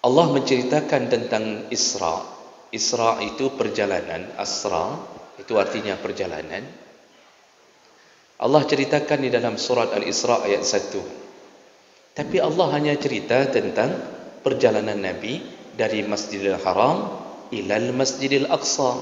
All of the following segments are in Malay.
Allah menceritakan tentang Isra. Isra itu perjalanan, Asra itu artinya perjalanan. Allah ceritakan di dalam surat Al-Isra ayat 1. Tapi Allah hanya cerita tentang perjalanan Nabi dari Masjidil Haram ilal Masjidil Aqsa.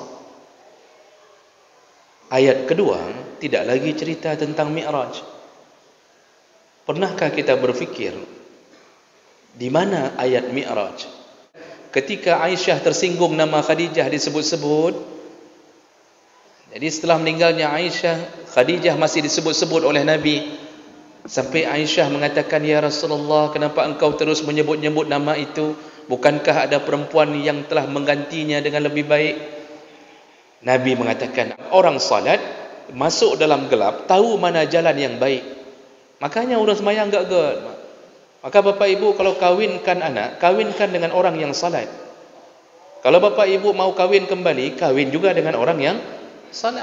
Ayat kedua tidak lagi cerita tentang Mi'raj. Pernahkah kita berfikir di mana ayat Mi'raj? Ketika Aisyah tersinggung nama Khadijah disebut-sebut. Jadi setelah meninggalnya Aisyah, Khadijah masih disebut-sebut oleh Nabi. Sampai Aisyah mengatakan, "Ya Rasulullah, kenapa engkau terus menyebut-nyebut nama itu? Bukankah ada perempuan yang telah menggantinya dengan lebih baik?" Nabi mengatakan, orang salat masuk dalam gelap, tahu mana jalan yang baik. Makanya orang sembahyang gak. Maka bapak ibu kalau kawinkan anak, kawinkan dengan orang yang salat. Kalau bapak ibu mau kawin kembali, kawin juga dengan orang yang salat.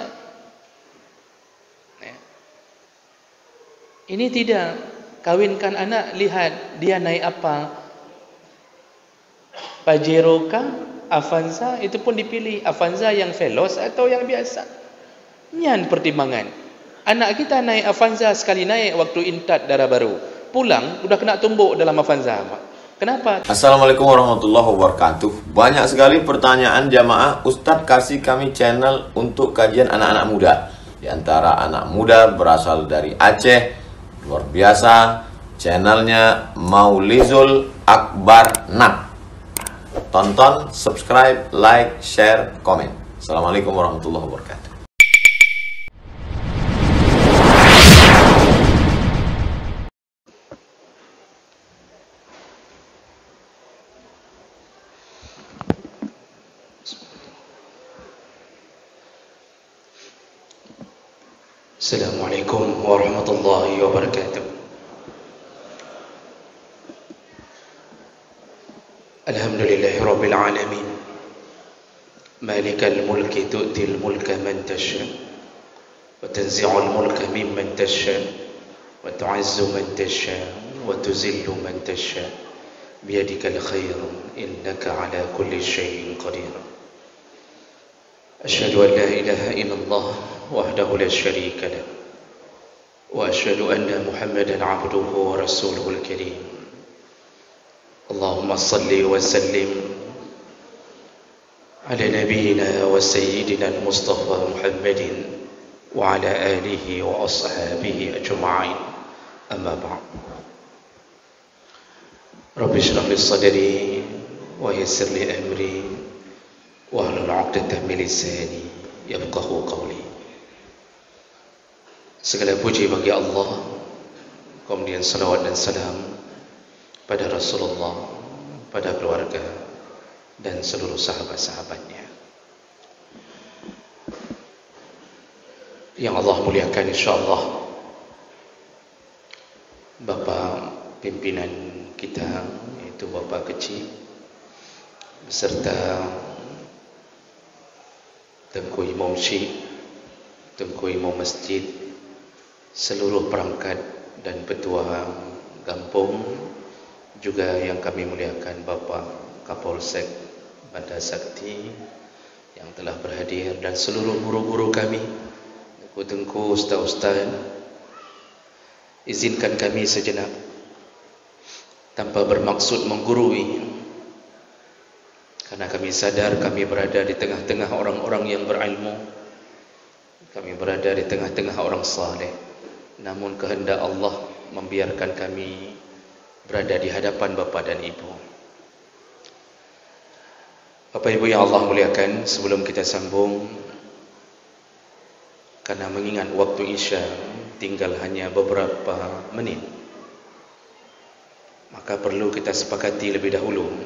Ini tidak. Kawinkan anak, lihat dia naik apa. Pajero kah? Avanza? Itu pun dipilih. Avanza yang Veloz atau yang biasa. Nyan pertimbangan. Anak kita naik Avanza sekali naik waktu intat darah baru. Pulang, udah kena tumbuk dalam Avanza. Kenapa? Assalamualaikum warahmatullahi wabarakatuh. Banyak sekali pertanyaan jamaah, Ustadz kasih kami channel untuk kajian anak-anak muda. Di antara anak muda berasal dari Aceh. Luar biasa, channelnya Maulizul Akbar Nak. Tonton, subscribe, like, share, komen. Assalamualaikum warahmatullahi wabarakatuh. Assalamualaikum warahmatullahi wabarakatuh. Alhamdulillahi rabbil alamin. Malikal mulki tu'til mulka man tasha wa tanzi'ul mulka mimman tasha wa tu'izzu man tasha wa tuzillu man tasha biyadikal khair innaka ala kulli syai'in qadir. Asyhadu an la ilaha illallah وحده لا شريك له وأشهد أن محمدا عبده ورسوله الكريم اللهم صل وسلم على نبينا وسيدنا المصطفى محمد وعلى آله وأصحابه أجمعين أما بعد رب اشرح لي صدري ويسر لي أمري واحلل عقدة من لساني يفقهوا قولي. Segala puji bagi Allah, kemudian salawat dan salam pada Rasulullah, pada keluarga dan seluruh sahabat-sahabatnya yang Allah muliakan insyaAllah. Bapa pimpinan kita, yaitu Bapa Kecil beserta Tengku Imam Syekh, Tengku Imam Masjid, seluruh perangkat dan petua kampung, juga yang kami muliakan Bapak Kapolsek Bandar Sakti yang telah berhadir, dan seluruh guru-guru kami, tengku-tengku, ustaz-ustaz. Izinkan kami sejenak tanpa bermaksud menggurui, karena kami sadar kami berada di tengah-tengah orang-orang yang berilmu, kami berada di tengah-tengah orang saleh. Namun kehendak Allah membiarkan kami berada di hadapan bapa dan ibu. Bapak ibu yang Allah muliakan, sebelum kita sambung, karena mengingat waktu Isya tinggal hanya beberapa menit, maka perlu kita sepakati lebih dahulu,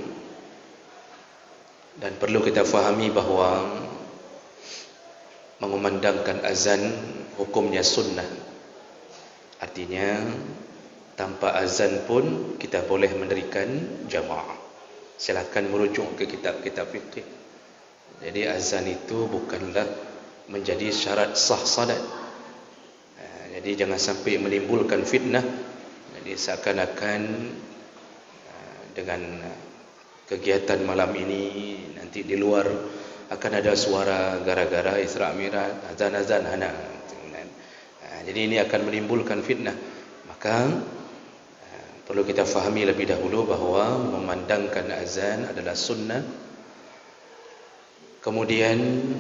dan perlu kita fahami bahawa mengumandangkan azan hukumnya sunnah. Artinya tanpa azan pun kita boleh mendirikan jamaah. Silakan merujuk ke kitab-kitab fikih. Jadi azan itu bukanlah menjadi syarat sah salat. Jadi jangan sampai menimbulkan fitnah. Jadi seakan-akan dengan kegiatan malam ini, nanti di luar akan ada suara gara-gara Isra Mi'raj, azan-azan anak. Jadi ini akan menimbulkan fitnah. Maka perlu kita fahami lebih dahulu bahawa memandangkan azan adalah sunnah. Kemudian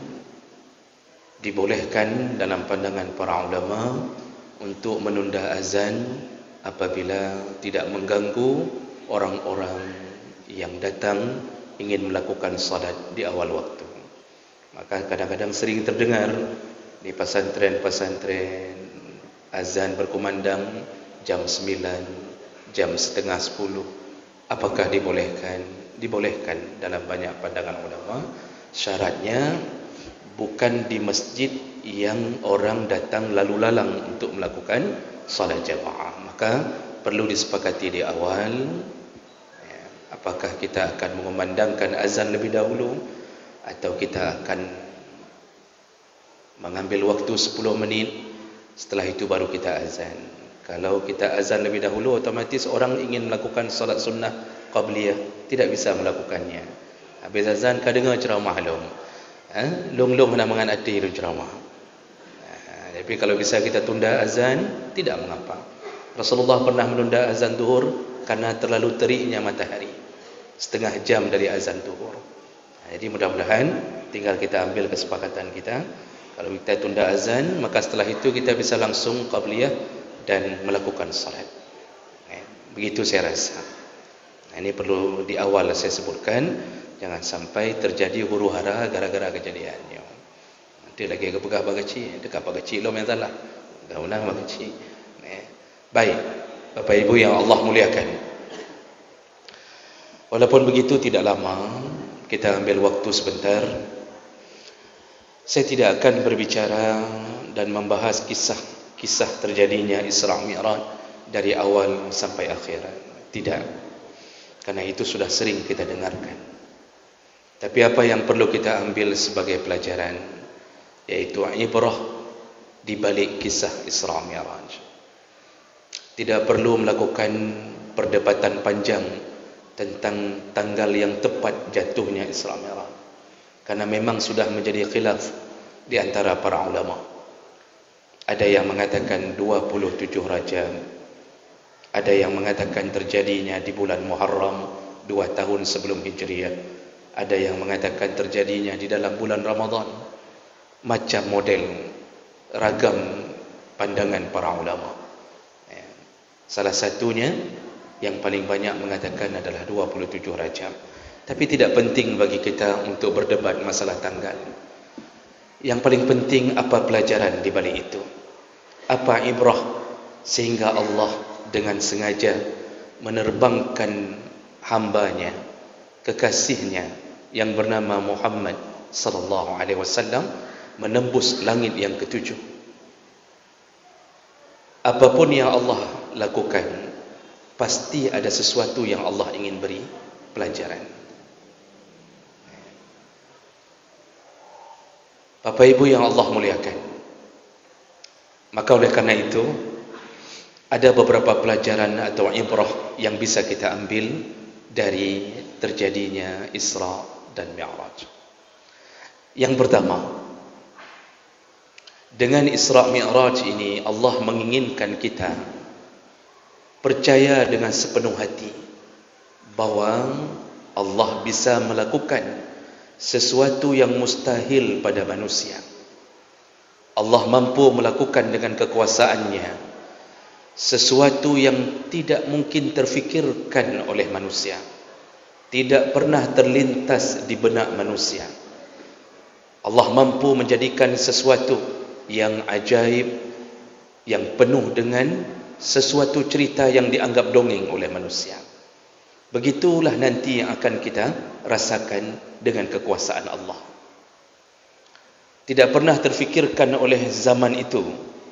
dibolehkan dalam pandangan para ulama untuk menunda azan apabila tidak mengganggu orang-orang yang datang ingin melakukan salat di awal waktu. Maka kadang-kadang sering terdengar di pesantren-pesantren azan berkumandang jam 9, jam setengah 10. Apakah dibolehkan? Dibolehkan dalam banyak pandangan ulama. Syaratnya bukan di masjid yang orang datang lalu lalang untuk melakukan salat jamaah. Maka perlu disepakati di awal, apakah kita akan mengumandangkan azan lebih dahulu atau kita akan mengambil waktu 10 menit, setelah itu baru kita azan. Kalau kita azan lebih dahulu, otomatis orang ingin melakukan salat sunnah qabliyah tidak bisa melakukannya. Habis azan kau dengar ceramah long nak menganati itu ceramah. Tapi kalau bisa kita tunda azan, tidak mengapa. Rasulullah pernah menunda azan zuhur karena terlalu teriknya matahari, setengah jam dari azan zuhur. Jadi mudah-mudahan tinggal kita ambil kesepakatan kita. Kalau kita tunda azan, maka setelah itu kita bisa langsung qabliyah dan melakukan salat. Begitu saya rasa. Ini perlu di awal saya sebutkan. Jangan sampai terjadi huru-hara gara-gara kejadiannya. Nanti lagi kepegah bagacik, dekat bagacik lo yang salah. Dah-dah bagacik. Baik, Bapak Ibu yang Allah muliakan. Walaupun begitu tidak lama, kita ambil waktu sebentar. Saya tidak akan berbicara dan membahas kisah terjadinya Isra Mi'raj dari awal sampai akhir. Tidak. Karena itu sudah sering kita dengarkan. Tapi apa yang perlu kita ambil sebagai pelajaran, yaitu ibrah di balik kisah Isra Mi'raj. Tidak perlu melakukan perdebatan panjang tentang tanggal yang tepat jatuhnya Isra Mi'raj, karena memang sudah menjadi khilaf di antara para ulama. Ada yang mengatakan 27 Rajab, ada yang mengatakan terjadinya di bulan Muharram 2 tahun sebelum Hijriah, ada yang mengatakan terjadinya di dalam bulan Ramadan. Macam model, ragam pandangan para ulama. Salah satunya yang paling banyak mengatakan adalah 27 Rajab. Tapi tidak penting bagi kita untuk berdebat masalah tanggal. Yang paling penting apa pelajaran di balik itu, apa ibrah sehingga Allah dengan sengaja menerbangkan hambanya, kekasihnya yang bernama Muhammad sallallahu alaihi wasallam menembus langit yang ketujuh. Apapun yang Allah lakukan, pasti ada sesuatu yang Allah ingin beri pelajaran. Bapak Ibu yang Allah muliakan, maka oleh karena itu ada beberapa pelajaran atau ibrah yang bisa kita ambil dari terjadinya Isra dan Mi'raj. Yang pertama, dengan Isra Mi'raj ini Allah menginginkan kita percaya dengan sepenuh hati bahwa Allah bisa melakukan sesuatu yang mustahil pada manusia. Allah mampu melakukan dengan kekuasaannya sesuatu yang tidak mungkin terfikirkan oleh manusia, tidak pernah terlintas di benak manusia. Allah mampu menjadikan sesuatu yang ajaib, yang penuh dengan sesuatu cerita yang dianggap dongeng oleh manusia. Begitulah nanti yang akan kita rasakan dengan kekuasaan Allah. Tidak pernah terfikirkan oleh zaman itu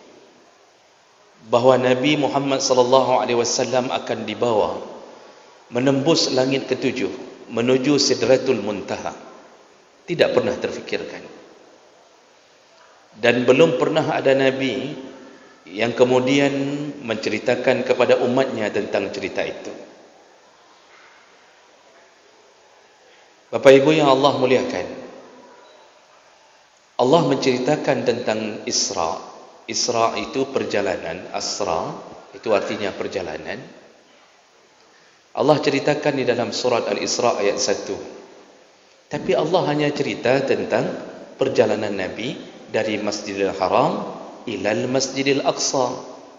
bahawa Nabi Muhammad sallallahu alaihi wasallam akan dibawa menembus langit ketujuh menuju Sidratul Muntaha. Tidak pernah terfikirkan. Dan belum pernah ada nabi yang kemudian menceritakan kepada umatnya tentang cerita itu. Bapak Ibu yang Allah muliakan, Allah menceritakan tentang Isra. Isra itu perjalanan, Asra itu artinya perjalanan. Allah ceritakan di dalam surat Al-Isra ayat 1. Tapi Allah hanya cerita tentang perjalanan Nabi dari Masjidil Haram ilal Masjidil Aqsa.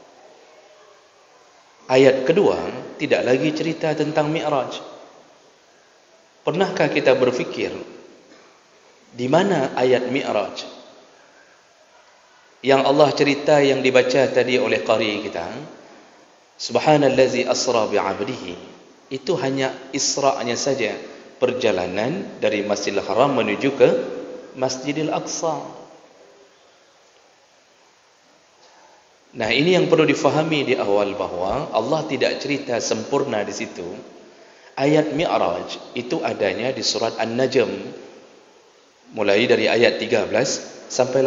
Ayat kedua tidak lagi cerita tentang Mi'raj. Pernahkah kita berfikir di mana ayat Mi'raj yang Allah cerita yang dibaca tadi oleh qari kita? Subhanallazi asra bi'abdihi. Itu hanya Isra-nya saja, perjalanan dari Masjidil Haram menuju ke Masjidil Aqsa. Nah, ini yang perlu difahami di awal bahawa Allah tidak cerita sempurna di situ. Ayat Mi'raj itu adanya di surat An-Najm, mulai dari ayat 13 sampai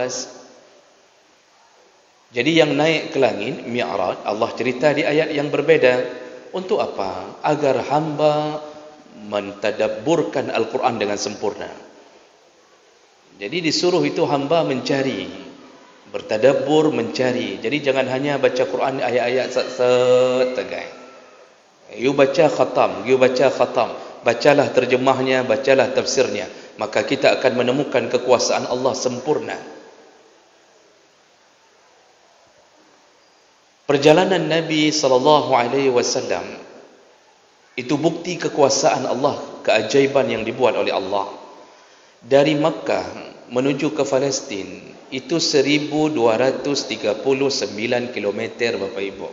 18. Jadi yang naik ke langit, Mi'raj, Allah cerita di ayat yang berbeda. Untuk apa? Agar hamba mentadabburkan Al-Quran dengan sempurna. Jadi disuruh itu hamba mencari, bertadabbur, mencari. Jadi jangan hanya baca Quran ayat-ayat tegai. You baca khatam, bacalah terjemahnya, bacalah tafsirnya, maka kita akan menemukan kekuasaan Allah sempurna. Perjalanan Nabi SAW itu bukti kekuasaan Allah, keajaiban yang dibuat oleh Allah. Dari Makkah menuju ke Palestin itu 1239 km, Bapak Ibu.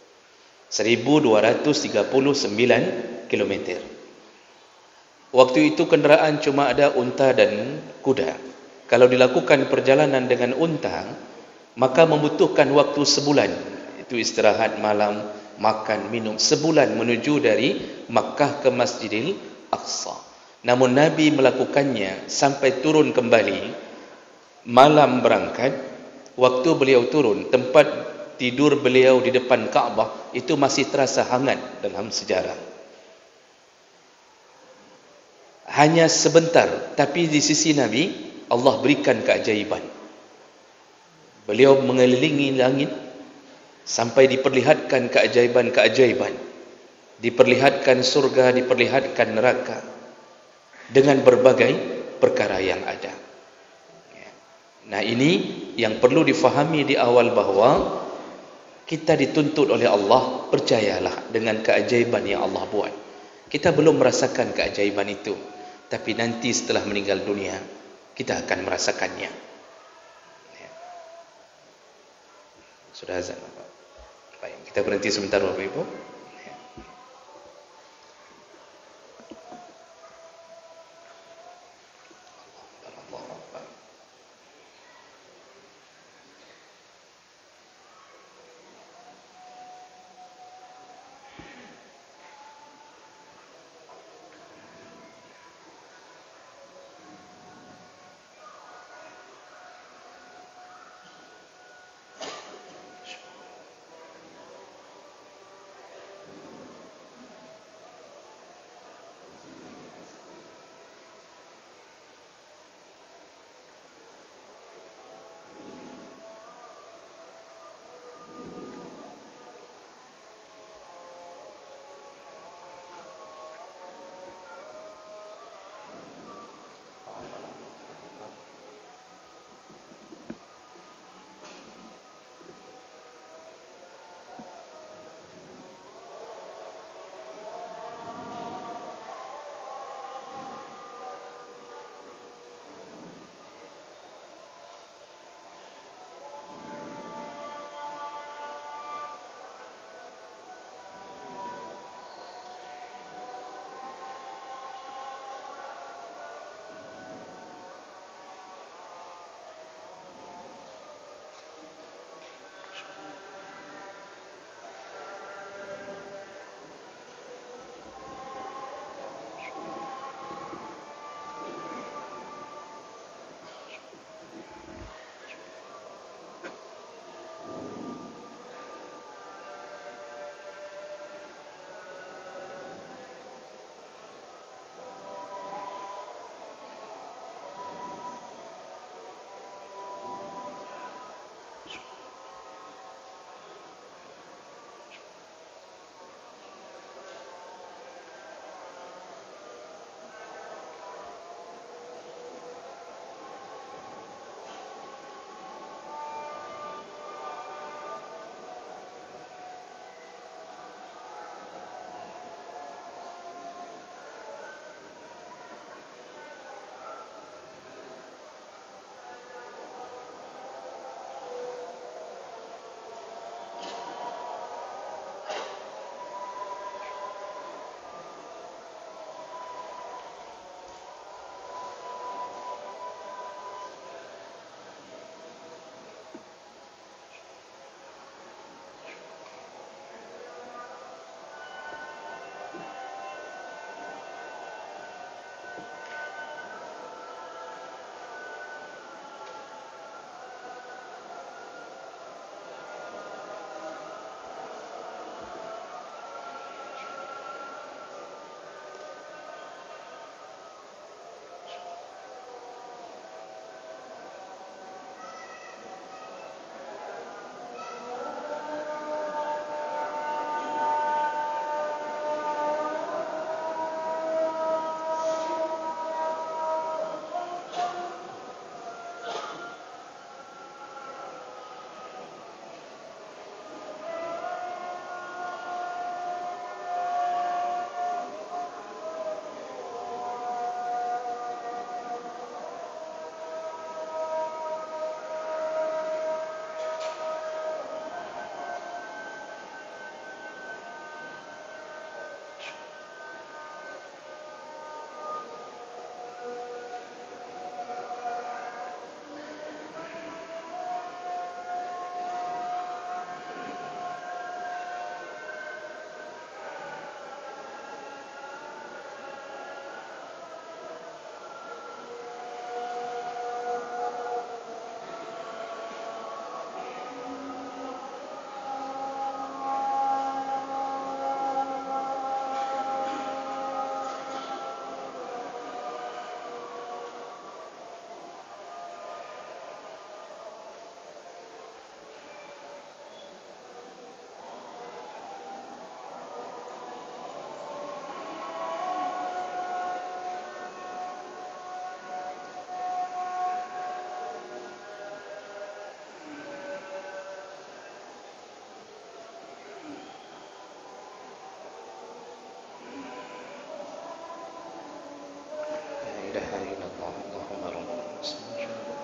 1239 km. Waktu itu kenderaan cuma ada unta dan kuda. Kalau dilakukan perjalanan dengan unta, maka membutuhkan waktu sebulan. Itu istirahat malam, makan, minum, sebulan menuju dari Makkah ke Masjidil Aqsa. Namun Nabi melakukannya sampai turun kembali, malam berangkat. Waktu beliau turun, tempat tidur beliau di depan Kaabah itu masih terasa hangat dalam sejarah. Hanya sebentar, tapi di sisi Nabi Allah berikan keajaiban. Beliau mengelilingi langit sampai diperlihatkan keajaiban-keajaiban, diperlihatkan surga, diperlihatkan neraka, dengan berbagai perkara yang ada. Nah, ini yang perlu difahami di awal, bahawa kita dituntut oleh Allah, percayalah dengan keajaiban yang Allah buat. Kita belum merasakan keajaiban itu, tapi nanti setelah meninggal dunia kita akan merasakannya. Sudah azan, Bapak. Baik, kita berhenti sebentar, Bapak Ibu. ilaha illallah Muhammadur Rasulullah.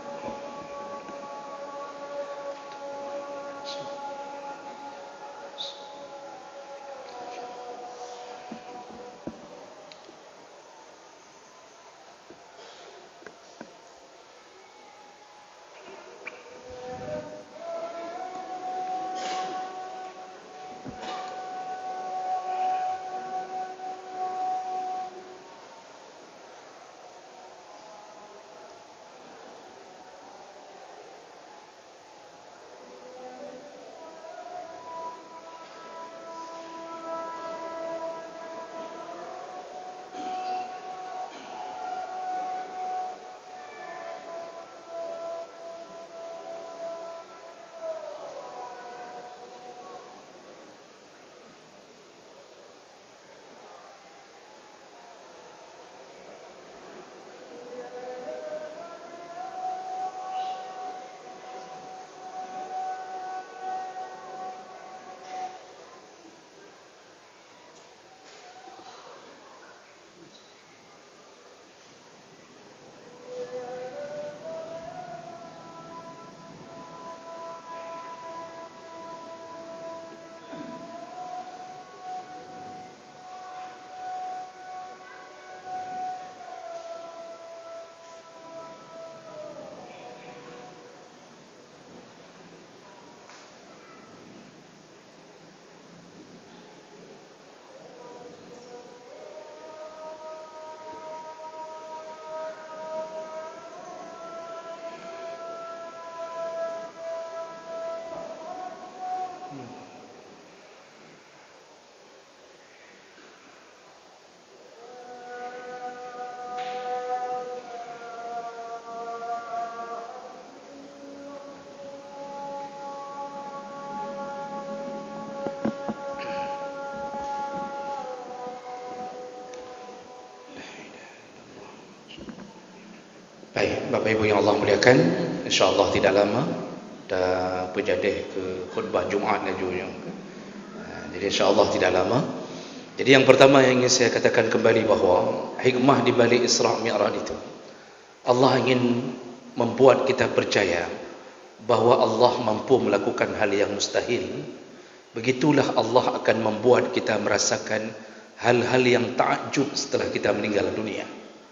Baik, Bapak Ibu yang Allah muliakan, insya-Allah tidak lama dah berjadih ke khutbah Jumaat najanya. Jadi insya-Allah tidak lama. Jadi yang pertama yang ingin saya katakan kembali bahawa hikmah di balik Isra' Mi'raj itu, Allah ingin membuat kita percaya bahawa Allah mampu melakukan hal yang mustahil. Begitulah Allah akan membuat kita merasakan hal-hal yang takjub setelah kita meninggal dunia.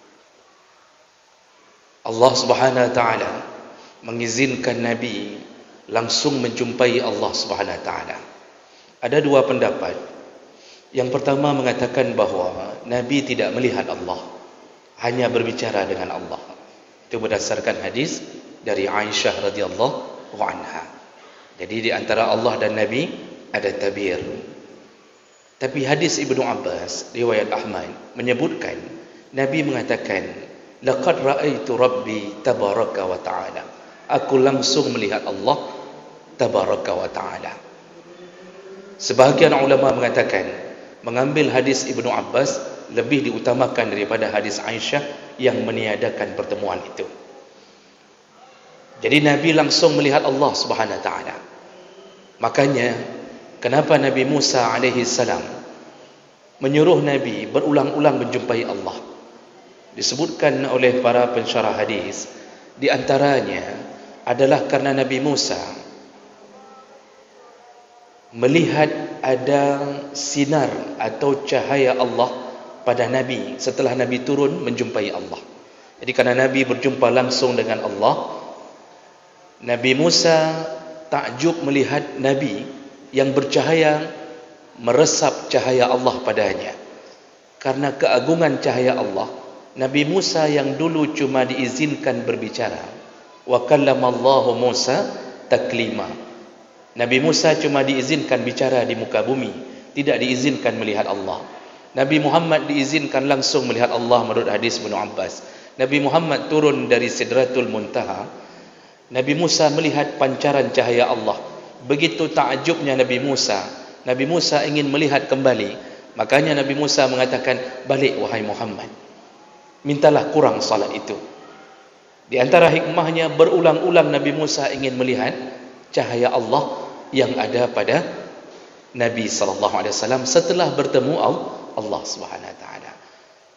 Allah Subhanahu wa taala mengizinkan Nabi langsung menjumpai Allah Subhanahu wa taala. Ada dua pendapat. Yang pertama mengatakan bahawa Nabi tidak melihat Allah, hanya berbicara dengan Allah. Itu berdasarkan hadis dari Aisyah radhiyallahu anha. Jadi di antara Allah dan Nabi ada tabir. Tapi hadis Ibnu Abbas riwayat Ahmad menyebutkan Nabi mengatakan, laqad ra'aitu rabbi tabaraka wa ta'ala. Aku langsung melihat Allah tabaraka wa ta'ala. Sebahagian ulama mengatakan mengambil hadis Ibnu Abbas lebih diutamakan daripada hadis Aisyah yang meniadakan pertemuan itu. Jadi Nabi langsung melihat Allah Subhanahu wa taala. Makanya kenapa Nabi Musa alaihi salam menyuruh Nabi berulang-ulang menjumpai Allah? Disebutkan oleh para pensyarah hadis, di antaranya adalah karena Nabi Musa melihat ada sinar atau cahaya Allah pada Nabi setelah Nabi turun menjumpai Allah. Jadi karena Nabi berjumpa langsung dengan Allah, Nabi Musa takjub melihat Nabi yang bercahaya, meresap cahaya Allah padanya. Karena keagungan cahaya Allah, Nabi Musa yang dulu cuma diizinkan berbicara, wa kallamallahu Musa taklima. Nabi Musa cuma diizinkan bicara di muka bumi, tidak diizinkan melihat Allah. Nabi Muhammad diizinkan langsung melihat Allah menurut hadis Ibnu Abbas. Nabi Muhammad turun dari Sidratul Muntaha, Nabi Musa melihat pancaran cahaya Allah. Begitu takjubnya Nabi Musa, Nabi Musa ingin melihat kembali. Makanya Nabi Musa mengatakan, balik wahai Muhammad, mintalah kurang salat itu. Di antara hikmahnya, berulang-ulang Nabi Musa ingin melihat cahaya Allah yang ada pada Nabi SAW setelah bertemu Allah Subhanahu wa taala.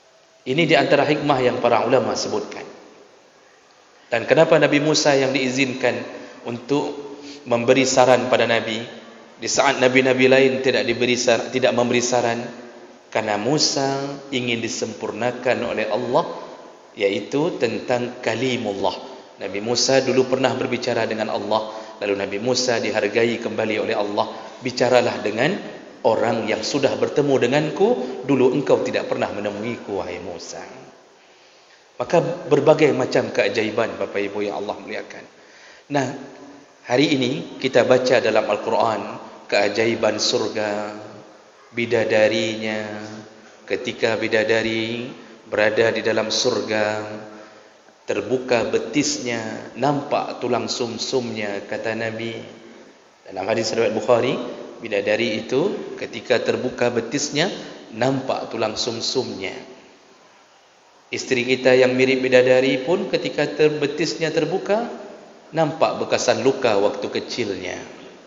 Ini di antara hikmah yang para ulama sebutkan. Dan kenapa Nabi Musa yang diizinkan untuk memberi saran pada Nabi, di saat Nabi-Nabi lain tidak memberi saran? Karena Musa ingin disempurnakan oleh Allah, yaitu tentang kalimullah. Nabi Musa dulu pernah berbicara dengan Allah, lalu Nabi Musa dihargai kembali oleh Allah. Bicaralah dengan orang yang sudah bertemu denganku, dulu engkau tidak pernah menemuiku, wahai Musa. Maka berbagai macam keajaiban Bapak Ibu yang Allah muliakan. Nah, hari ini kita baca dalam Al-Quran keajaiban surga, bidadarinya. Ketika bidadari berada di dalam surga, terbuka betisnya, nampak tulang sumsumnya, kata Nabi. Dalam hadis riwayat Bukhari, bidadari itu ketika terbuka betisnya, nampak tulang sumsumnya. Isteri kita yang mirip bidadari pun ketika betisnya terbuka, nampak bekasan luka waktu kecilnya.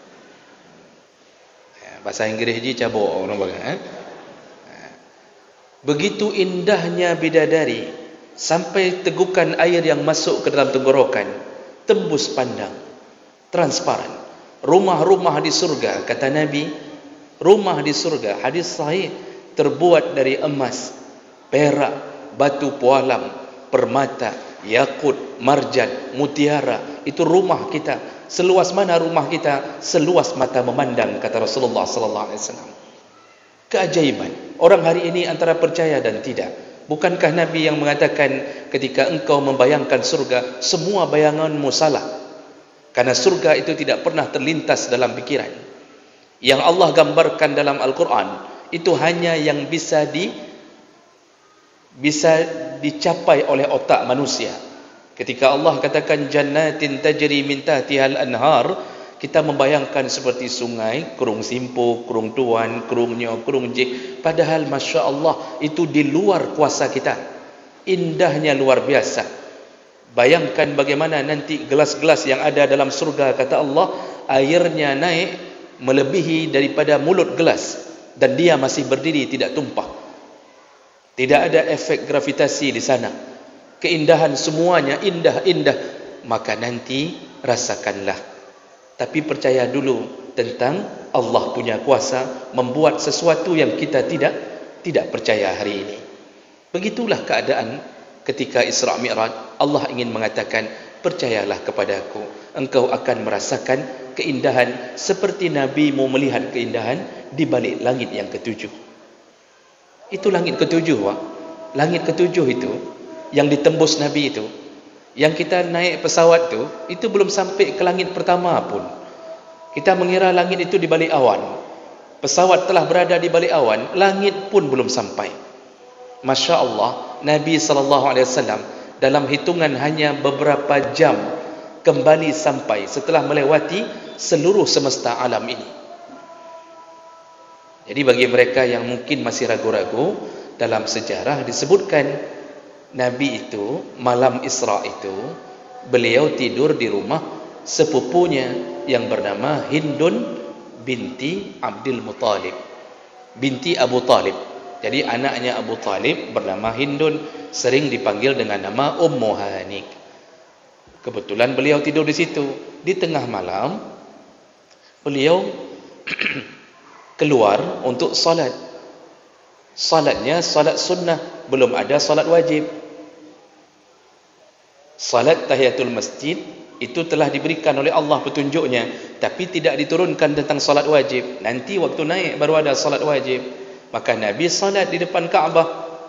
Bahasa Inggris je cabuk orang bagai. Begitu indahnya bidadari, sampai tegukan air yang masuk ke dalam tenggorokan, tembus pandang, transparan. Rumah-rumah di surga, kata Nabi, rumah di surga, hadis sahih, terbuat dari emas, perak, batu pualam, permata, yakut, marjan, mutiara. Itu rumah kita. Seluas mana rumah kita? Seluas mata memandang, kata Rasulullah sallallahu alaihi wasallam. Keajaiban. Orang hari ini antara percaya dan tidak. Bukankah Nabi yang mengatakan ketika engkau membayangkan surga, semua bayanganmu salah? Karena surga itu tidak pernah terlintas dalam pikiran. Yang Allah gambarkan dalam Al-Quran itu hanya yang bisa dicapai oleh otak manusia. Ketika Allah katakan jannatin tajri min tahtihal anhar, kita membayangkan seperti sungai, kurung simpu, kurung tuan, kurung nyo, kurung je. Padahal Masya Allah itu di luar kuasa kita. Indahnya luar biasa. Bayangkan bagaimana nanti gelas-gelas yang ada dalam surga, kata Allah, airnya naik melebihi daripada mulut gelas, dan dia masih berdiri, tidak tumpah. Tidak ada efek gravitasi di sana. Keindahan semuanya indah-indah. Maka nanti rasakanlah. Tapi percaya dulu tentang Allah punya kuasa membuat sesuatu yang kita tidak percaya hari ini. Begitulah keadaan ketika Isra Mi'raj. Allah ingin mengatakan, percayalah kepadaku, engkau akan merasakan keindahan seperti Nabimu melihat keindahan di balik langit yang ketujuh. Itu langit ketujuh, Pak. Langit ketujuh itu yang ditembus Nabi itu. Yang kita naik pesawat itu belum sampai ke langit pertama pun. Kita mengira langit itu di balik awan. Pesawat telah berada di balik awan, langit pun belum sampai. Masya Allah, Nabi SAW dalam hitungan hanya beberapa jam kembali sampai setelah melewati seluruh semesta alam ini. Jadi bagi mereka yang mungkin masih ragu-ragu, dalam sejarah disebutkan Nabi itu malam Isra itu beliau tidur di rumah sepupunya yang bernama Hindun binti Abdul Muttalib, binti Abu Talib. Jadi anaknya Abu Talib bernama Hindun, sering dipanggil dengan nama Ummu Hanik. Kebetulan beliau tidur di situ. Di tengah malam beliau keluar untuk salat. Salatnya salat sunnah, belum ada salat wajib. Salat tahiyatul masjid itu telah diberikan oleh Allah petunjuknya, tapi tidak diturunkan tentang salat wajib. Nanti waktu naik baru ada salat wajib. Maka Nabi salat di depan Kaabah.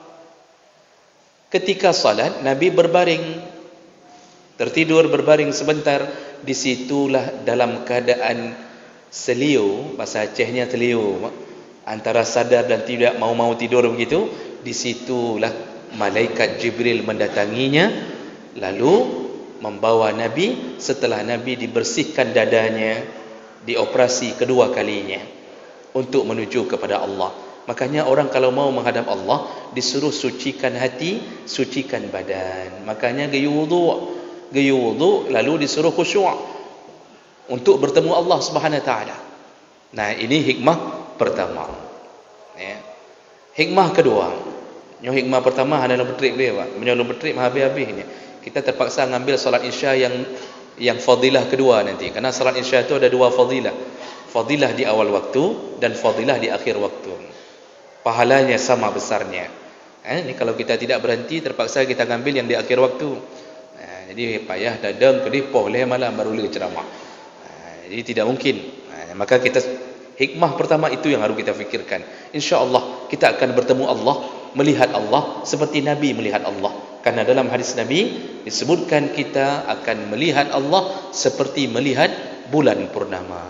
Ketika salat, Nabi berbaring, tertidur berbaring sebentar. Disitulah dalam keadaan seliu, bahasa Acehnya seliu, antara sadar dan tidak mau tidur begitu. Disitulah malaikat Jibril mendatanginya, lalu membawa Nabi setelah Nabi dibersihkan dadanya, dioperasi kedua kalinya untuk menuju kepada Allah. Makanya orang kalau mau menghadap Allah disuruh sucikan hati, sucikan badan. Makanya gayu wudu lalu disuruh khusyuk untuk bertemu Allah Subhanahu wa taala. Nah, ini hikmah pertama. Ya. Hikmah kedua, Yang hikmah pertama hanya bertrip dia, Pak. Menyolong bertrip habis-habisnya. Kita terpaksa ngambil solat Isya yang fadilah kedua nanti. Karena solat Isya itu ada dua fadilah. Fadilah di awal waktu dan fadilah di akhir waktu. Pahalanya sama besarnya. Ini kalau kita tidak berhenti, terpaksa kita ngambil yang di akhir waktu. Jadi payah dadang kedih boleh malam baru boleh ceramah. Jadi tidak mungkin. Maka kita hikmah pertama itu yang harus kita fikirkan. Insya-Allah kita akan bertemu Allah, melihat Allah seperti Nabi melihat Allah. Karena dalam hadis Nabi disebutkan kita akan melihat Allah seperti melihat bulan purnama.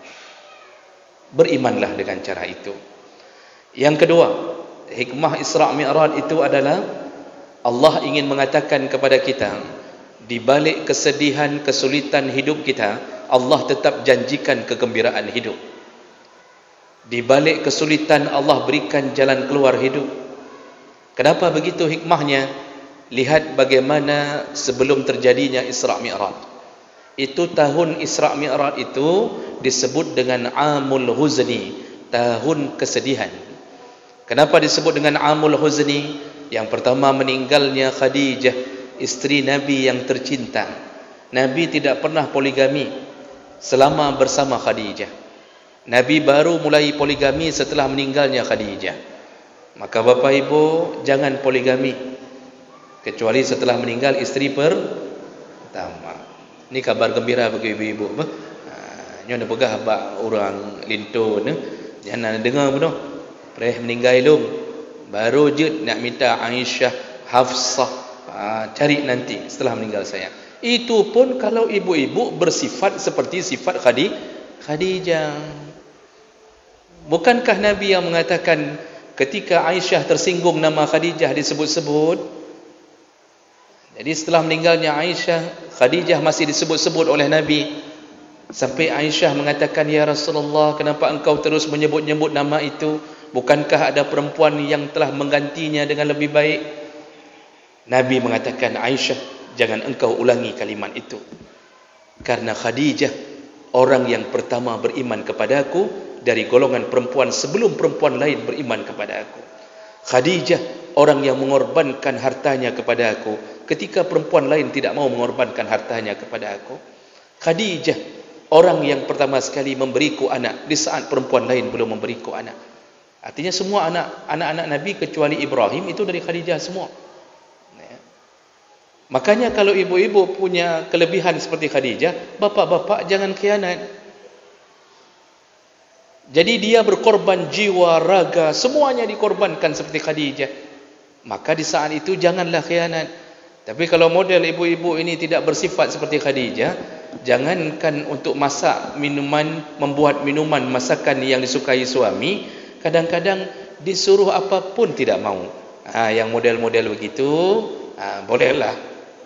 Berimanlah dengan cara itu. Yang kedua, hikmah Isra' Mi'raj itu adalah Allah ingin mengatakan kepada kita, di balik kesedihan, kesulitan hidup kita, Allah tetap janjikan kegembiraan hidup. Di balik kesulitan, Allah berikan jalan keluar hidup. Kenapa begitu hikmahnya? Lihat bagaimana sebelum terjadinya Isra' Mi'raj. Itu tahun Isra' Mi'raj itu disebut dengan Amul Huzni, tahun kesedihan. Kenapa disebut dengan Amul Huzni? Yang pertama, meninggalnya Khadijah, isteri Nabi yang tercinta. Nabi tidak pernah poligami selama bersama Khadijah. Nabi baru mulai poligami setelah meninggalnya Khadijah. Maka Bapak Ibu jangan poligami kecuali setelah meninggal isteri pertama. Ini kabar gembira bagi ibu-ibu. Nyo nak pegah bak orang lintu ni. Jangan dengar benar. Pereh meninggal ilum. Baru je nak minta Aisyah, Hafsah. Cari nanti setelah meninggal saya. Itu pun kalau ibu-ibu bersifat seperti sifat Khadijah. Bukankah Nabi yang mengatakan ketika Aisyah tersinggung nama Khadijah disebut-sebut? Jadi setelah meninggalnya Aisyah, Khadijah masih disebut-sebut oleh Nabi. Sampai Aisyah mengatakan, "Ya Rasulullah, kenapa engkau terus menyebut-nyebut nama itu? Bukankah ada perempuan yang telah menggantinya dengan lebih baik?" Nabi mengatakan, "Aisyah, jangan engkau ulangi kalimat itu. Karena Khadijah orang yang pertama beriman kepada aku dari golongan perempuan sebelum perempuan lain beriman kepada aku. Khadijah orang yang mengorbankan hartanya kepada aku ketika perempuan lain tidak mau mengorbankan hartanya kepada aku. Khadijah orang yang pertama sekali memberiku anak di saat perempuan lain belum memberiku anak." Artinya semua anak-anak Nabi kecuali Ibrahim itu dari Khadijah semua. Makanya kalau ibu-ibu punya kelebihan seperti Khadijah, bapak-bapak jangan khianat. Jadi dia berkorban jiwa, raga, semuanya dikorbankan seperti Khadijah. Maka di saat itu janganlah khianat. Tapi kalau model ibu-ibu ini tidak bersifat seperti Khadijah, jangankan untuk masak minuman, membuat minuman masakan yang disukai suami, kadang-kadang disuruh apapun tidak mau. Yang model-model begitu, bolehlah.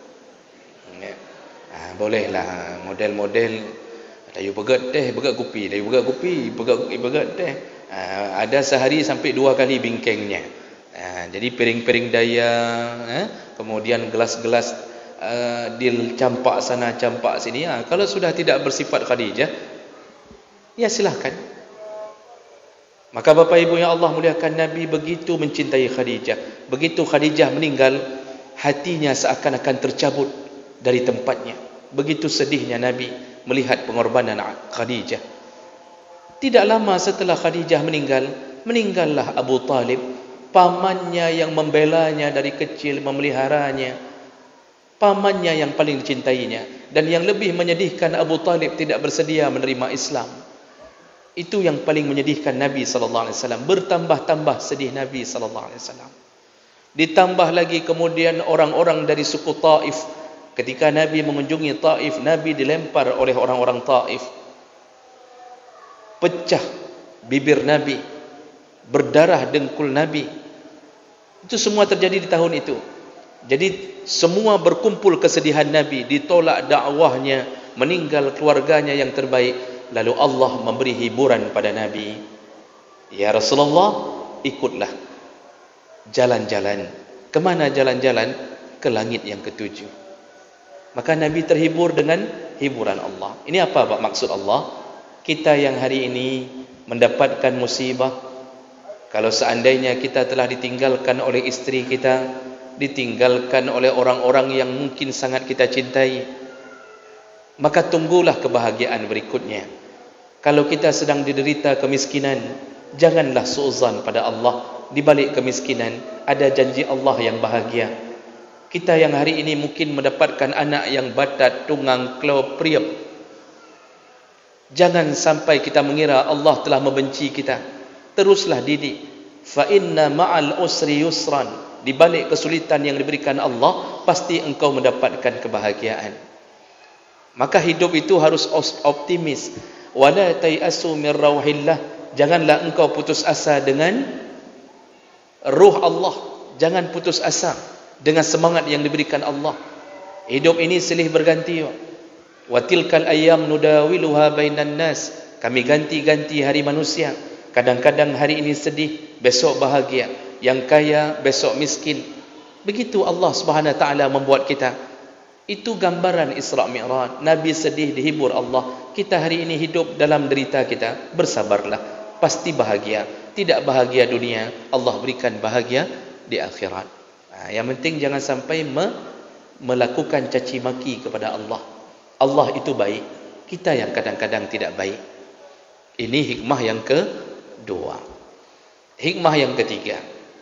Bolehlah model-model dayu pegat teh, pegat kopi, dayu pegat kopi, pegat teh. Ada sehari sampai 2 kali bingkengnya. Jadi piring-piring daya, kemudian gelas-gelas dicampak sana, campak sini. Kalau sudah tidak bersifat Khadijah, ya silahkan. Maka Bapak Ibu yang Allah muliakan, Nabi begitu mencintai Khadijah. Begitu Khadijah meninggal, hatinya seakan-akan tercabut dari tempatnya. Begitu sedihnya Nabi melihat pengorbanan Khadijah. Tidak lama setelah Khadijah meninggal, meninggallah Abu Talib, pamannya yang membelanya dari kecil, memeliharanya, pamannya yang paling dicintainya. Dan yang lebih menyedihkan, Abu Talib tidak bersedia menerima Islam. Itu yang paling menyedihkan Nabi SAW. Bertambah-tambah sedih Nabi SAW. Ditambah lagi kemudian orang-orang dari suku Taif. Ketika Nabi mengunjungi Taif, Nabi dilempar oleh orang-orang Taif. Pecah bibir Nabi, berdarah dengkul Nabi. Itu semua terjadi di tahun itu. Jadi semua berkumpul kesedihan Nabi, ditolak dakwahnya, meninggal keluarganya yang terbaik. Lalu Allah memberi hiburan pada Nabi. Ya Rasulullah, ikutlah jalan-jalan. Kemana jalan-jalan? Ke langit yang ketujuh. Maka Nabi terhibur dengan hiburan Allah. Ini apa maksud Allah? Kita yang hari ini mendapatkan musibah, Kalau seandainya kita telah ditinggalkan oleh istri kita, ditinggalkan oleh orang-orang yang mungkin sangat kita cintai, maka tunggulah kebahagiaan berikutnya. Kalau kita sedang diderita kemiskinan, janganlah suuzan pada Allah. Di balik kemiskinan ada janji Allah yang bahagia. Kita yang hari ini mungkin mendapatkan anak yang batat, tungang, klau, priap, jangan sampai kita mengira Allah telah membenci kita. Teruslah didik. Fa inna ma'al usri yusran. Di balik kesulitan yang diberikan Allah, pasti engkau mendapatkan kebahagiaan. Maka hidup itu harus optimis. Wala tayasu min rauhillah. Janganlah engkau putus asa dengan ruh Allah. Jangan putus asa dengan semangat yang diberikan Allah. Hidup ini silih berganti. Wa tilkal ayyam nudawiluha bainan nas. Kami ganti-ganti hari manusia. Kadang-kadang hari ini sedih, besok bahagia. Yang kaya, besok miskin. Begitu Allah Subhanahu Wa Taala membuat kita. Itu gambaran Isra Mi'raj. Nabi sedih, dihibur Allah. Kita hari ini hidup dalam derita kita, bersabarlah. Pasti bahagia. Tidak bahagia dunia, Allah berikan bahagia di akhirat. Yang penting jangan sampai melakukan caci maki kepada Allah. Allah itu baik, kita yang kadang-kadang tidak baik. Ini hikmah yang kedua. Hikmah yang ketiga,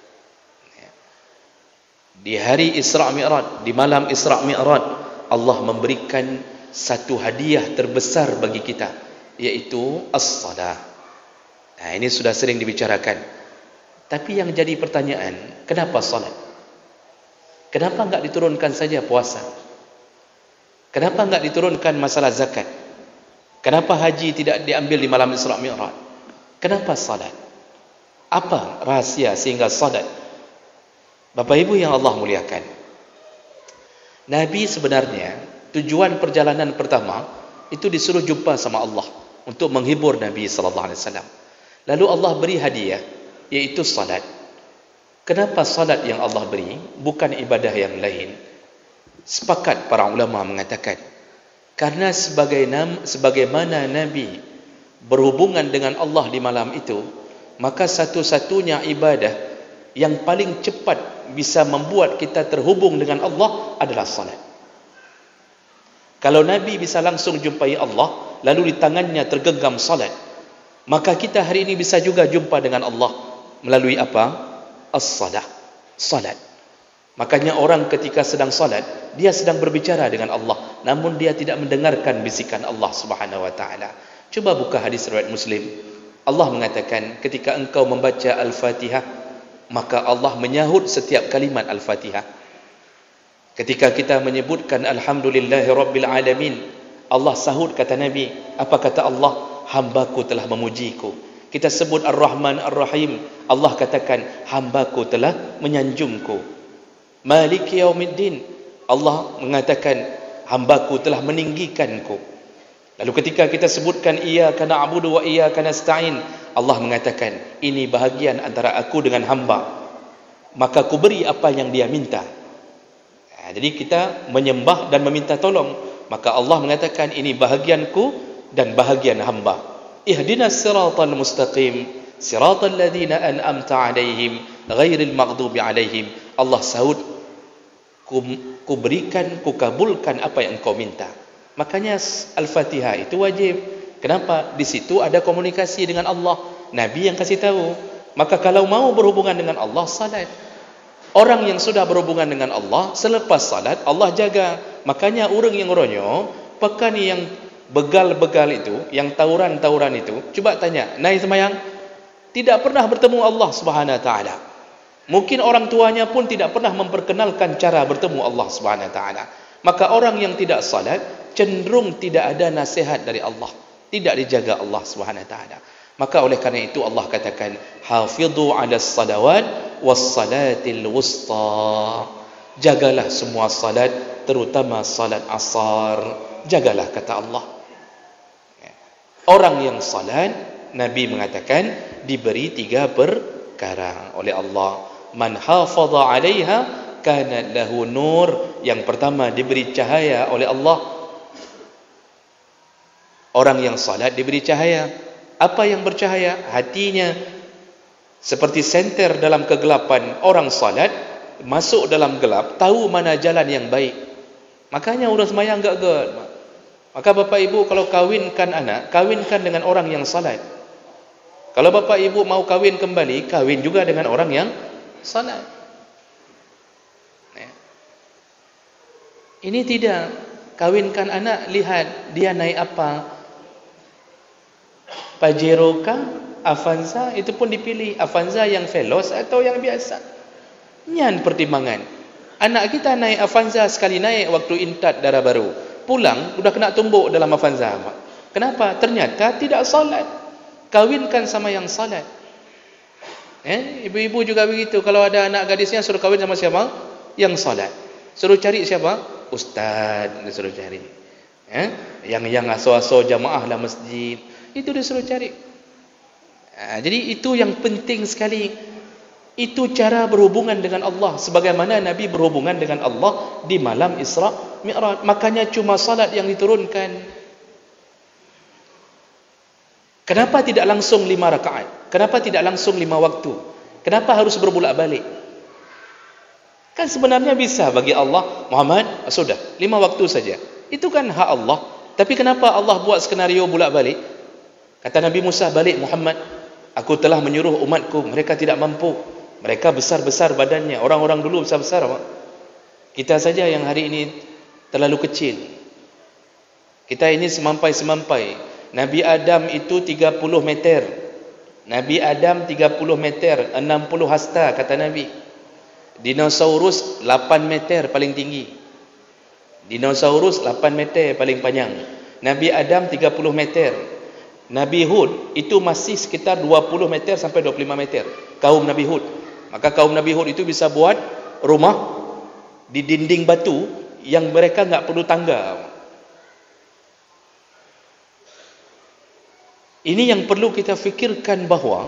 di hari Isra Mi'raj, di malam Isra Mi'raj, Allah memberikan satu hadiah terbesar bagi kita, yaitu as-salah. Ini sudah sering dibicarakan. Tapi yang jadi pertanyaan, kenapa salat? Kenapa enggak diturunkan saja puasa? Kenapa enggak diturunkan masalah zakat? Kenapa haji tidak diambil di malam Isra Mi'raj? Kenapa salat? Apa rahasia sehingga salat? Bapak Ibu yang Allah muliakan, Nabi sebenarnya tujuan perjalanan pertama itu disuruh jumpa sama Allah untuk menghibur Nabi sallallahu alaihi wasallam. Lalu Allah beri hadiah, yaitu salat. Kenapa salat yang Allah beri, bukan ibadah yang lain? Sepakat para ulama mengatakan, karena sebagaimana Nabi berhubungan dengan Allah di malam itu, maka satu-satunya ibadah yang paling cepat bisa membuat kita terhubung dengan Allah adalah salat. Kalau Nabi bisa langsung jumpai Allah, lalu di tangannya tergenggam salat, maka kita hari ini bisa juga jumpa dengan Allah melalui apa? As-salah, salat. Makanya orang ketika sedang salat, dia sedang berbicara dengan Allah, namun dia tidak mendengarkan bisikan Allah Subhanahu Wa Taala. Coba buka hadis riwayat Muslim. Allah mengatakan, ketika engkau membaca Al-Fatihah, maka Allah menyahut setiap kalimat Al-Fatihah. Ketika kita menyebutkan Alhamdulillahi Rabbil Alamin, Allah sahut kata Nabi. Apa kata Allah? Hambaku telah memujiku. Kita sebut Ar-Rahman Ar-Rahim, Allah katakan hambaku telah menyanjungku. Maliki Yaumiddin, Allah mengatakan hambaku telah meninggikanku. Lalu ketika kita sebutkan Iyyaka na'budu wa iyyaka nasta'in, Allah mengatakan ini bahagian antara aku dengan hamba, maka ku beri apa yang dia minta. Jadi kita menyembah dan meminta tolong, maka Allah mengatakan ini bahagianku dan bahagian hamba. Ihdinas siratal mustaqim, siratal ladzina an'amta 'alaihim ghairil maghdubi 'alaihim. Allah sahut, ku berikan, ku kabulkan apa yang engkau minta. Makanya Al-Fatihah itu wajib. Kenapa? Di situ ada komunikasi dengan Allah. Nabi yang kasih tahu. Maka kalau mau berhubungan dengan Allah, salat. Orang yang sudah berhubungan dengan Allah, selepas salat, Allah jaga. Makanya orang yang ronyo, pekan yang begal-begal itu, yang tauran-tauran itu, coba tanya, naik semayang, tidak pernah bertemu Allah Subhanahu Wa Taala. Mungkin orang tuanya pun tidak pernah memperkenalkan cara bertemu Allah Subhanahu Wa Taala. Maka orang yang tidak salat cenderung tidak ada nasihat dari Allah, tidak dijaga Allah Subhanahu Wa Taala. Maka oleh karena itu Allah katakan, hafidhu 'alas salawat was salatil wusta. Jagalah semua salat, terutama salat asar. Jagalah kata Allah. Orang yang salat, Nabi mengatakan diberi 3 perkara oleh Allah. Man hafadha 'alaiha kana lahu nur. Yang pertama diberi cahaya oleh Allah. Orang yang salat diberi cahaya. Apa yang bercahaya? Hatinya. Seperti senter dalam kegelapan, orang salat masuk dalam gelap, tahu mana jalan yang baik. Makanya orang sembahyang gak-gak. Maka bapak ibu kalau kawinkan anak, kawinkan dengan orang yang salat. Kalau bapak ibu mau kawin kembali, kawin juga dengan orang yang salat. Ini tidak. Kawinkan anak, lihat dia naik apa. Pajero kah? Avanza? Itu pun dipilih. Avanza yang Veloz atau yang biasa. Nyan pertimbangan. Anak kita naik Avanza, sekali naik waktu intat darah baru, pulang sudah kena tumbuk dalam Avanza. Kenapa? Ternyata tidak salat. Kawinkan sama yang salat. Ibu-ibu juga begitu. Kalau ada anak gadisnya suruh kawin sama siapa? Yang salat. Suruh cari siapa? Ustaz, dia suruh cari. Yang aso-aso jamaah lah masjid, itu dia suruh cari. Jadi itu yang penting sekali. Itu cara berhubungan dengan Allah, sebagaimana Nabi berhubungan dengan Allah di malam Isra Mi'raj. Makanya cuma salat yang diturunkan. Kenapa tidak langsung 5 rakaat? Kenapa tidak langsung 5 waktu? Kenapa harus berbulak balik? Kan sebenarnya bisa bagi Allah, Muhammad, sudah 5 waktu saja. Itu kan hak Allah. Tapi kenapa Allah buat skenario bulak balik? Kata Nabi Musa, balik Muhammad, aku telah menyuruh umatku, mereka tidak mampu. Mereka besar-besar badannya. Orang-orang dulu besar-besar. Kita saja yang hari ini terlalu kecil. Kita ini semampai-semampai. Nabi Adam itu 30 meter. Nabi Adam 30 meter, 60 hasta kata Nabi. Dinosaurus 8 meter paling tinggi. Dinosaurus 8 meter paling panjang. Nabi Adam 30 meter. Nabi Hud itu masih sekitar 20 meter sampai 25 meter. Kaum Nabi Hud. Maka kaum Nabi Hud itu bisa buat rumah di dinding batu yang mereka enggak perlu tangga. Ini yang perlu kita fikirkan, bahawa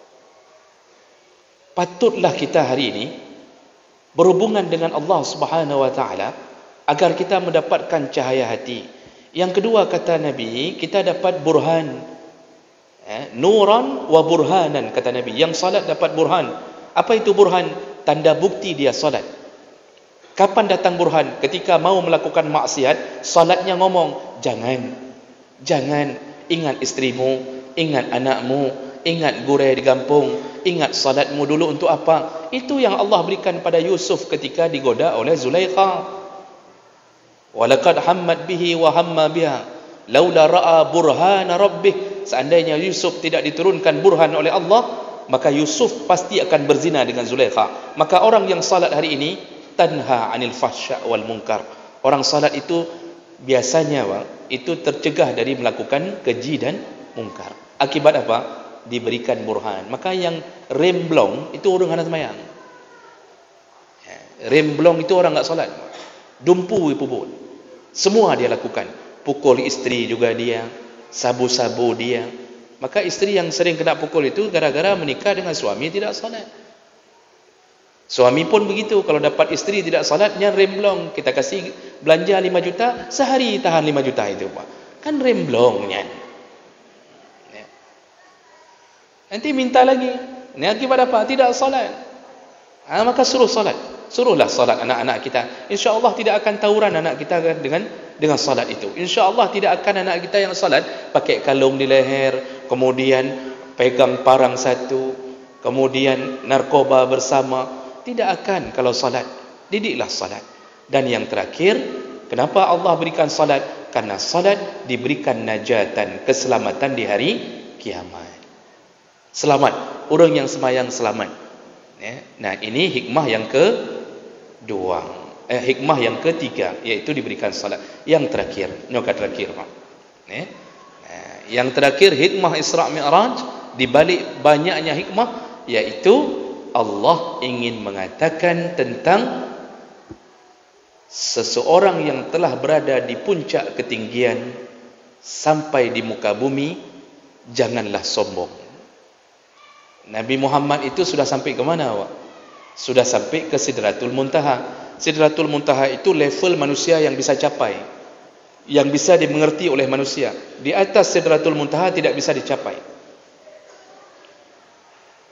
patutlah kita hari ini berhubungan dengan Allah Subhanahu wa taala agar kita mendapatkan cahaya hati. Yang kedua kata Nabi, kita dapat burhan. Nuran wa burhanan kata Nabi. Yang salat dapat burhan. Apa itu burhan? Tanda bukti dia salat. Kapan datang burhan? Ketika mau melakukan maksiat, salatnya ngomong, jangan, ingat istrimu, ingat anakmu, ingat gurai di kampung, ingat salatmu dulu untuk apa? Itu yang Allah berikan pada Yusuf ketika digoda oleh Zulaikha. Walaqad hammat bihi wa hamma biha laula ra'a burhana rabbih. Seandainya Yusuf tidak diturunkan burhan oleh Allah, maka Yusuf pasti akan berzina dengan Zulaikha. Maka orang yang salat hari ini tanha 'anil fahsya wal munkar. Orang salat itu biasanya itu tercegah dari melakukan keji dan mungkar. Akibat apa? Diberikan burhan. Maka yang remblong itu orang hendak sembahyang. Remblong itu orang enggak salat. Dumpu puput. Semua dia lakukan. Pukul isteri juga dia, sabu-sabu dia. Maka isteri yang sering kena pukul itu gara-gara menikah dengan suami tidak salat. Suami pun begitu, kalau dapat isteri tidak salat, dia remblong. Kita kasih belanja 5 juta, sehari tahan 5 juta itu, Pak. Kan remblongnya. Nanti minta lagi. Ini akibat apa? Tidak salat. Maka suruh salat. Suruhlah salat anak-anak kita. InsyaAllah tidak akan tawuran anak kita dengan salat itu. InsyaAllah tidak akan anak kita yang salat pakai kalung di leher, kemudian pegang parang satu, kemudian narkoba bersama. Tidak akan kalau salat. Didiklah salat. Dan yang terakhir, kenapa Allah berikan salat? Karena salat diberikan najatan, keselamatan di hari kiamat. Selamat. Orang yang sembahyang selamat. Nah, ini hikmah yang kedua. Hikmah yang ketiga, yaitu diberikan salat. Yang terakhir, nyokat terakhir, Pak. Yang terakhir, hikmah Isra Mi'raj, di balik banyaknya hikmah, yaitu Allah ingin mengatakan tentang seseorang yang telah berada di puncak ketinggian sampai di muka bumi, janganlah sombong. Nabi Muhammad itu sudah sampai ke mana, Pak? Sudah sampai ke Sidratul Muntaha. Sidratul Muntaha itu level manusia yang bisa capai, yang bisa dimengerti oleh manusia. Di atas Sidratul Muntaha tidak bisa dicapai.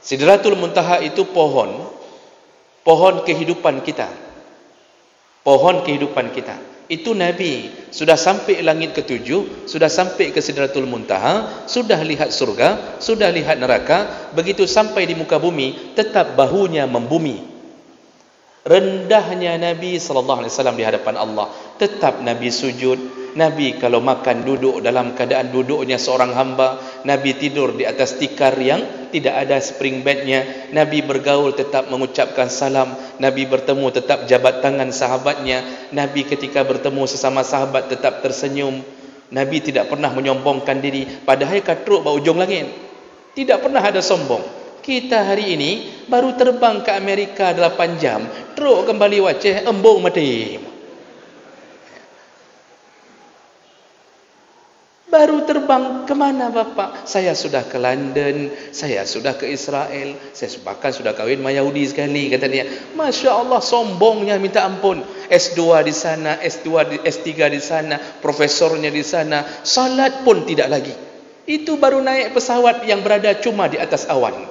Sidratul Muntaha itu pohon kehidupan kita. Pohon kehidupan kita. Itu Nabi sudah sampai langit ketujuh, sudah sampai ke Sidratul Muntaha, sudah lihat surga, sudah lihat neraka, begitu sampai di muka bumi tetap bahunya membumi. Rendahnya Nabi SAW di hadapan Allah, tetap Nabi sujud. Nabi kalau makan duduk dalam keadaan duduknya seorang hamba. Nabi tidur di atas tikar yang tidak ada spring bednya. Nabi bergaul tetap mengucapkan salam. Nabi bertemu tetap jabat tangan sahabatnya. Nabi ketika bertemu sesama sahabat tetap tersenyum. Nabi tidak pernah menyombongkan diri, padahal katruk bau ujung langit. Tidak pernah ada sombong. Kita hari ini baru terbang ke Amerika 8 jam, teruk kembali waceh, embung mati. Baru terbang kemana Bapak? Saya sudah ke London, saya sudah ke Israel, saya bahkan sudah kahwin sama Yahudi sekali, kata dia. Masya Allah, sombongnya minta ampun. S2 di sana, S3 di sana, profesornya di sana, salat pun tidak lagi. Itu baru naik pesawat yang berada cuma di atas awan.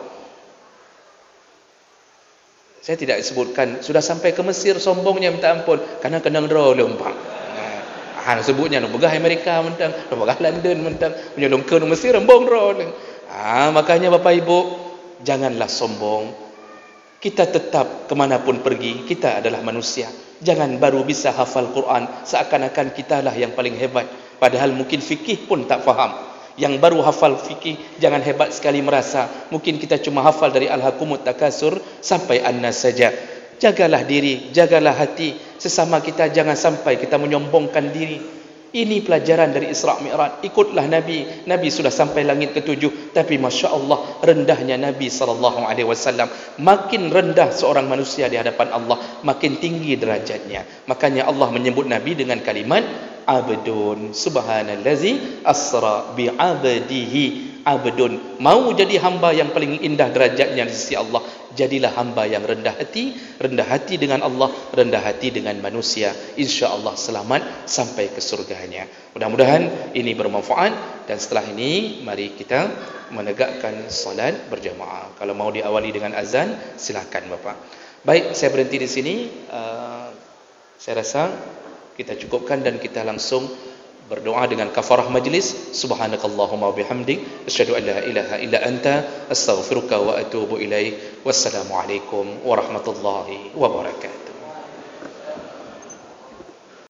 Saya tidak sebutkan, sudah sampai ke Mesir, sombongnya minta ampun, karena kena ngerol lempang. Sebutnya nak pegah Amerika mentang, nak pegah London mentang, menyolong ke Mesir embong rol. Makanya Bapak Ibu, janganlah sombong. Kita tetap kemanapun pergi, kita adalah manusia. Jangan baru bisa hafal Quran seakan-akan kitalah yang paling hebat, padahal mungkin fikih pun tak faham. Yang baru hafal fikih, jangan hebat sekali merasa mungkin kita cuma hafal dari Al-Hakumut Takasur sampai An-Nas saja. Jagalah diri, jagalah hati sesama kita, jangan sampai kita menyombongkan diri. Ini pelajaran dari Isra Mi'raj. Ikutlah Nabi. Nabi sudah sampai langit ketujuh, tapi Masya Allah rendahnya Nabi SAW. Makin rendah seorang manusia di hadapan Allah, makin tinggi derajatnya. Makanya Allah menyebut Nabi dengan kalimat abdun. Subhanallazi asra bi'abdihi. Abdun. Mau jadi hamba yang paling indah derajatnya di sisi Allah, jadilah hamba yang rendah hati dengan Allah, rendah hati dengan manusia. Insya Allah selamat sampai ke surganya. Mudah-mudahan ini bermanfaat, dan setelah ini mari kita menegakkan salat berjamaah. Kalau mau diawali dengan azan, silakan Bapak. Baik, saya berhenti di sini. Saya rasa kita cukupkan dan kita langsung berdoa dengan kafarah majlis. Subhanakallahumma wa bihamdik, asyhadu an la ilaha illa anta, astaghfiruka wa atubu ilaik. Wassalamualaikum warahmatullahi wabarakatuh.